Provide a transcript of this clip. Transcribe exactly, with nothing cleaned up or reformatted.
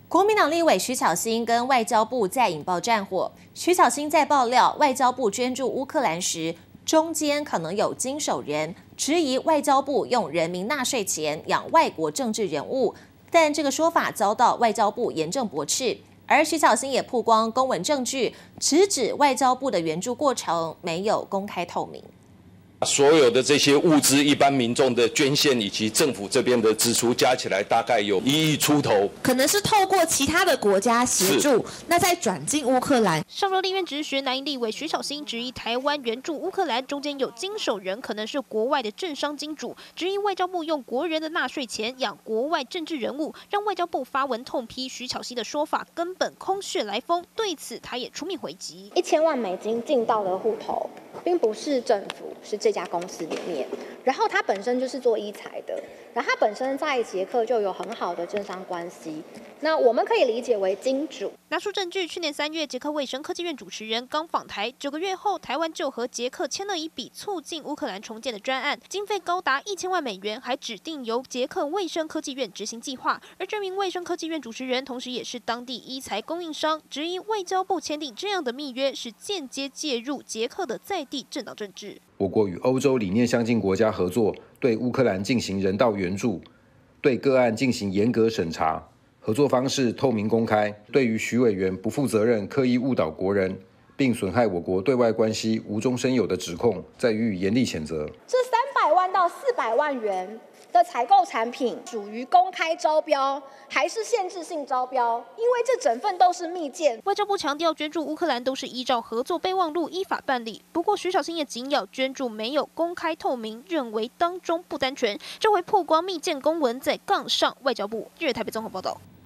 国民党立委徐巧芯跟外交部再引爆战火。徐巧芯在爆料外交部捐助乌克兰时，中间可能有经手人，质疑外交部用人民纳税钱养外国政治人物，但这个说法遭到外交部严正驳斥。而徐巧芯也曝光公文证据，直指外交部的援助过程没有公开透明。 所有的这些物资，一般民众的捐献以及政府这边的支出加起来，大概有一亿出头， 可能是透过其他的国家协助，那再转进乌克兰。 上周立院质询南营立委徐巧芯质疑台湾援助乌克兰中间有经手人，可能是国外的政商金主，质疑外交部用国人的纳税钱养国外政治人物，让外交部发文痛批徐巧芯的说法根本空穴来风。对此，他也出面回击： 一千万美金进到的户头，并不是政府，是这家公司里面，然后他本身就是做医材的，然后他本身在捷克就有很好的政商关系，那我们可以理解为金主。 拿出证据，去年三月，捷克卫生科技院主持人刚访台，九个月后，台湾就和捷克签了一笔促进乌克兰重建的专案，经费高达一千万美元，还指定由捷克卫生科技院执行计划。而这名卫生科技院主持人，同时也是当地医材供应商，质疑外交部签订这样的密约是间接介入捷克的在地政党政治。 我国与欧洲理念相近国家合作，对乌克兰进行人道援助，对个案进行严格审查，合作方式透明公开。对于徐委员不负责任、刻意误导国人，并损害我国对外关系无中生有的指控，再予以严厉谴责。 这三百万到四百万元的采购产品属于公开招标还是限制性招标？因为这整份都是密件。 外交部强调，捐助乌克兰都是依照合作备忘录依法办理。不过，徐巧芯也紧咬捐助没有公开透明，认为当中不单纯。这回曝光密件公文在杠上，外交部日台北综合报道。